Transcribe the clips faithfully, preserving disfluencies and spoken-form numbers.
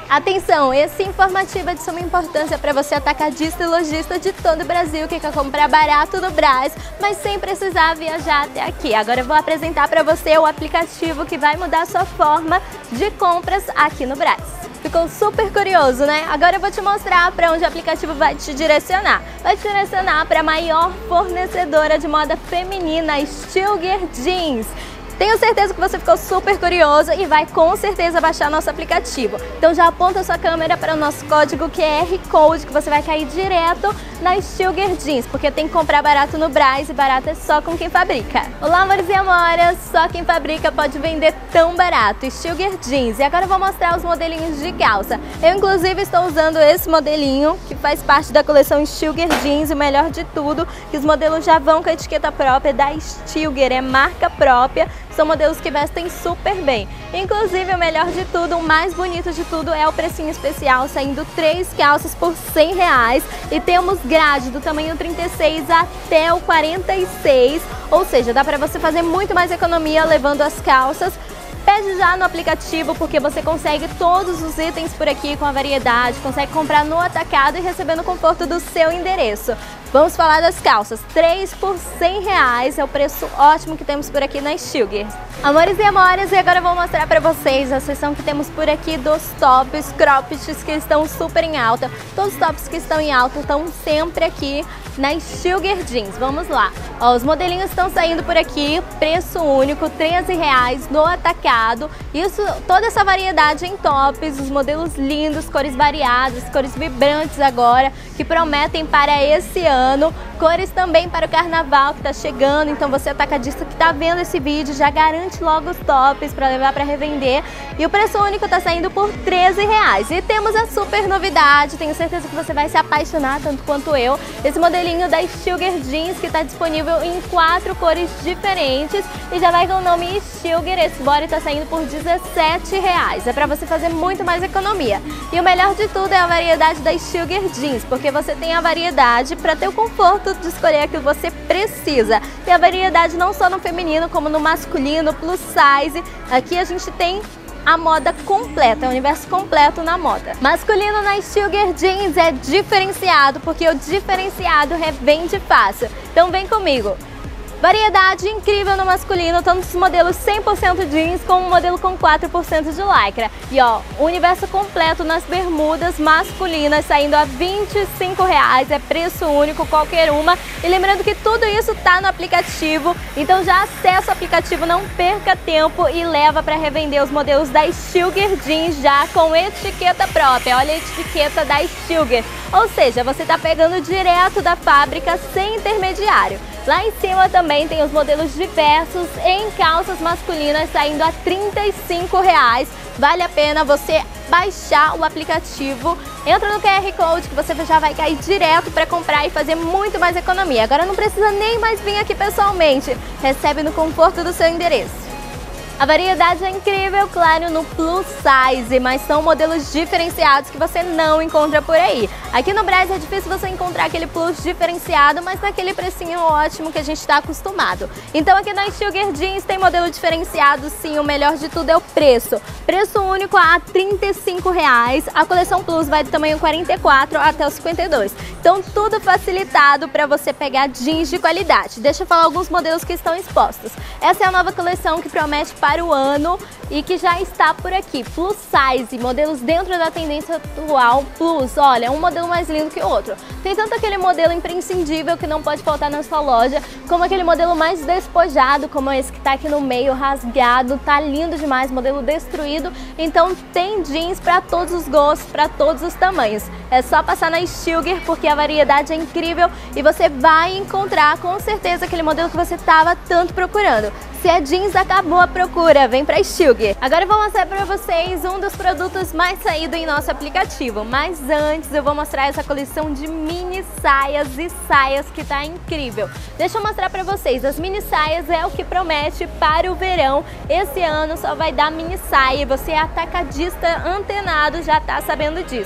Atenção, esse informativo é de suma importância para você atacadista e lojista de todo o Brasil que quer comprar barato no Brás, mas sem precisar viajar até aqui. Agora eu vou apresentar para você o aplicativo que vai mudar a sua forma de compras aqui no Brás. Ficou super curioso, né? Agora eu vou te mostrar para onde o aplicativo vai te direcionar. Vai te direcionar para a maior fornecedora de moda feminina, Stilger Jeans. Tenho certeza que você ficou super curioso e vai com certeza baixar nosso aplicativo. Então já aponta sua câmera para o nosso código Q R Code que você vai cair direto na Stilger Jeans, porque tem que comprar barato no Brás e barato é só com quem fabrica. Olá, amores e amoras! Só quem fabrica pode vender tão barato, Stilger Jeans. E agora eu vou mostrar os modelinhos de calça. Eu inclusive estou usando esse modelinho que faz parte da coleção Stilger Jeans. E o melhor de tudo, que os modelos já vão com a etiqueta própria da Stilger, é marca própria. São modelos que vestem super bem. Inclusive, o melhor de tudo, o mais bonito de tudo é o precinho especial, saindo três calças por cem reais. E temos grade do tamanho trinta e seis até o quarenta e seis, ou seja, dá para você fazer muito mais economia levando as calças. Pede já no aplicativo, porque você consegue todos os itens por aqui com a variedade, consegue comprar no atacado e receber no conforto do seu endereço. Vamos falar das calças, três por cem reais é o preço ótimo que temos por aqui na Stilger. Amores e amoras, e agora eu vou mostrar para vocês a seção que temos por aqui dos tops, croppeds que estão super em alta. Todos os tops que estão em alta estão sempre aqui na Stilger Jeans. Vamos lá. Ó, os modelinhos estão saindo por aqui, preço único, treze reais no atacado. Isso, toda essa variedade em tops, os modelos lindos, cores variadas, cores vibrantes agora, que prometem para esse ano. Cores também para o carnaval que está chegando, então você atacadista que está vendo esse vídeo, já garante logo os tops para levar para revender. E o preço único está saindo por treze reais. E temos a super novidade, tenho certeza que você vai se apaixonar tanto quanto eu. Esse modelinho da Stilger Jeans que está disponível em quatro cores diferentes e já vai com o nome Stilger. Esse body está saindo por dezessete reais. É para você fazer muito mais economia. E o melhor de tudo é a variedade da Stilger Jeans, porque você tem a variedade para ter o conforto de escolher aquilo que você precisa. Tem a variedade não só no feminino, como no masculino, plus size. Aqui a gente tem a moda completa, é o universo completo na moda. Masculino na Stilger Jeans é diferenciado, porque o diferenciado revende fácil. Então vem comigo. Variedade incrível no masculino, tanto os modelos cem por cento jeans como o modelo com quatro por cento de lycra. E ó, o universo completo nas bermudas masculinas saindo a vinte e cinco reais, é preço único, qualquer uma. E lembrando que tudo isso tá no aplicativo, então já acessa o aplicativo, não perca tempo e leva para revender os modelos da Stilger Jeans já com etiqueta própria. Olha a etiqueta da Stilger, ou seja, você tá pegando direto da fábrica sem intermediário. Lá em cima também tem os modelos diversos em calças masculinas saindo a trinta e cinco reais. Vale a pena você baixar o aplicativo, entra no Q R Code que você já vai cair direto para comprar e fazer muito mais economia. Agora não precisa nem mais vir aqui pessoalmente, recebe no conforto do seu endereço. A variedade é incrível, claro, no plus size, mas são modelos diferenciados que você não encontra por aí. Aqui no Brás é difícil você encontrar aquele plus diferenciado, mas naquele precinho ótimo que a gente está acostumado. Então aqui na Stilger Jeans tem modelo diferenciado, sim, o melhor de tudo é o preço. Preço único a trinta e cinco reais, a coleção plus vai do tamanho quarenta e quatro até o cinquenta e dois. Então tudo facilitado para você pegar jeans de qualidade. Deixa eu falar alguns modelos que estão expostos. Essa é a nova coleção que promete para o ano e que já está por aqui. Plus size, modelos dentro da tendência atual plus. Olha, um modelo mais lindo que o outro. Tem tanto aquele modelo imprescindível que não pode faltar na sua loja, como aquele modelo mais despojado, como esse que está aqui no meio, rasgado. Tá lindo demais, modelo destruído. Então tem jeans para todos os gostos, para todos os tamanhos. É só passar na Stilger, porque a variedade é incrível e você vai encontrar com certeza aquele modelo que você estava tanto procurando. Se é jeans, acabou a procura, vem pra Stilger. Agora eu vou mostrar pra vocês um dos produtos mais saídos em nosso aplicativo. Mas antes eu vou mostrar essa coleção de mini saias e saias que tá incrível. Deixa eu mostrar pra vocês, as mini saias é o que promete para o verão. Esse ano só vai dar mini saia, você é atacadista antenado, já tá sabendo disso.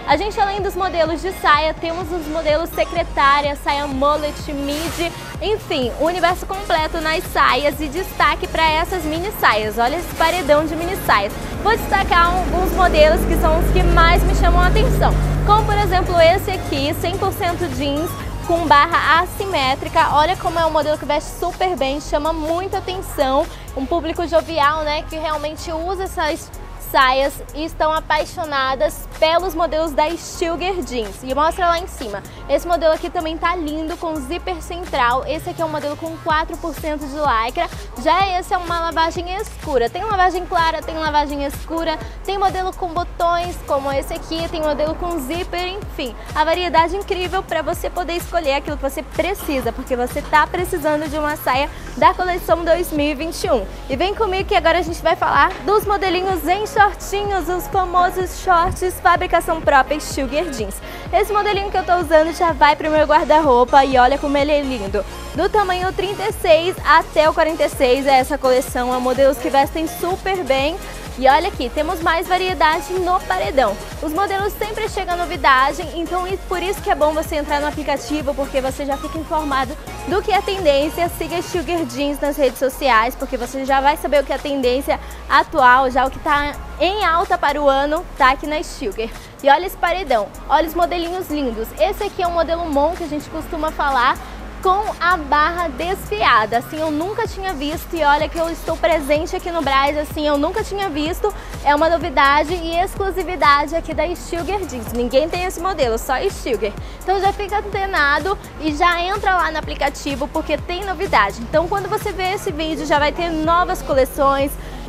A gente, além dos modelos de saia, temos os modelos secretária, saia mullet, midi, enfim, o universo completo nas saias e destaque para essas mini saias. Olha esse paredão de mini saias. Vou destacar alguns modelos que são os que mais me chamam a atenção, como por exemplo esse aqui, cem por cento jeans, com barra assimétrica. Olha como é um modelo que veste super bem, chama muita atenção. Um público jovial, né, que realmente usa essas saias e estão apaixonadas pelos modelos da Stilger Jeans. E mostra lá em cima. Esse modelo aqui também tá lindo, com zíper central. Esse aqui é um modelo com quatro por cento de lycra. Já esse é uma lavagem escura. Tem lavagem clara, tem lavagem escura. Tem modelo com botões, como esse aqui. Tem modelo com zíper, enfim. A variedade incrível para você poder escolher aquilo que você precisa, porque você tá precisando de uma saia da coleção dois mil e vinte e um. E vem comigo que agora a gente vai falar dos modelinhos em shortinhos, os famosos shorts fabricação própria Stilger Jeans. Esse modelinho que eu tô usando já vai pro meu guarda-roupa e olha como ele é lindo. Do tamanho trinta e seis até o quarenta e seis é essa coleção, é modelos que vestem super bem. E olha aqui, temos mais variedade no paredão. Os modelos sempre chegam novidade, então por isso que é bom você entrar no aplicativo, porque você já fica informado do que é tendência. Siga Stilger Jeans nas redes sociais, porque você já vai saber o que é tendência atual, já o que está em alta para o ano, tá aqui na Stilger. E olha esse paredão, olha os modelinhos lindos. Esse aqui é um modelo Mon que a gente costuma falar, com a barra desfiada, assim eu nunca tinha visto, e olha que eu estou presente aqui no Brás, assim eu nunca tinha visto, é uma novidade e exclusividade aqui da Stilger Jeans, ninguém tem esse modelo, só Stilger. Então já fica antenado e já entra lá no aplicativo porque tem novidade. Então quando você ver esse vídeo já vai ter novas coleções,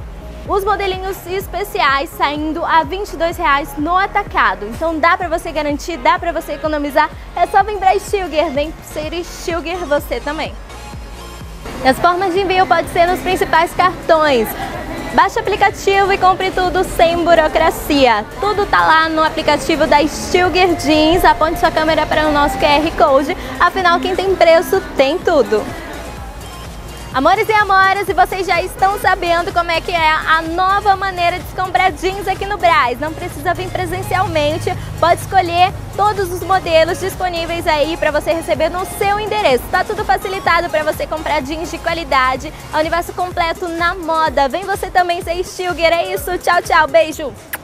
os modelinhos especiais saindo a vinte e dois reais no atacado. Então dá pra você garantir, dá pra você economizar. É só vir pra Stilger, vem ser Stilger você também. E as formas de envio podem ser nos principais cartões. Baixe o aplicativo e compre tudo sem burocracia. Tudo tá lá no aplicativo da Stilger Jeans. Aponte sua câmera para o nosso Q R Code. Afinal, quem tem preço tem tudo. Amores e amoras, e vocês já estão sabendo como é que é a nova maneira de se comprar jeans aqui no Brás. Não precisa vir presencialmente, pode escolher todos os modelos disponíveis aí para você receber no seu endereço. Tá tudo facilitado para você comprar jeans de qualidade, é o universo completo na moda. Vem você também ser Stilger, é isso, tchau, tchau, beijo!